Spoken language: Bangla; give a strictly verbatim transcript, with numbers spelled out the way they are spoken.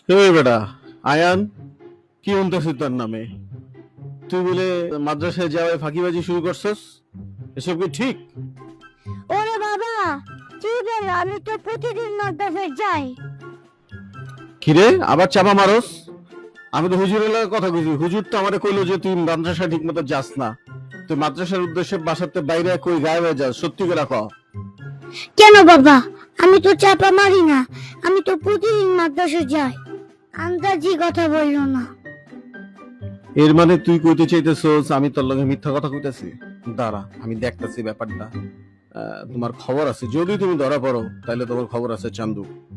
এই বেটা আয়ান, কি শুনতেছিস তার নামে? তুই বলে মাদ্রাসায় যাওয়ায় ফাঁকিবাজি শুরু করছস, এসব কি ঠিক? ওরে বাবা, কি বল, আমি তো প্রতিদিন মাদ্রাসায় যাই। কিরে আবার চাপা মারস? আমি তো হুজুরের লাগে কথা কইছি, হুজুর তো আমারে কইলো যে তুই মাদ্রাসা ঠিক মতো যাস না, তুই মাদ্রাসার উদ্দেশ্যে বাসাতে বাইরে কই গায়েব হয়ে যাস, সত্যি করে কও। কেন বাবা, আমি তো চাপা মারি না, আমি তো প্রতিদিন মাদ্রাসায় যাই। আন্দাজি কথা বললো না। এর মানে তুই কইতে চাইতেছস আমি তোর লগে মিথ্যা কথা কইতাছি? দাঁড়া আমি দেখতাছি ব্যাপারটা। আহ, তোমার খবর আছে, যদি তুমি ধরা পড়ো তাহলে তোমার খবর আছে চান্দু।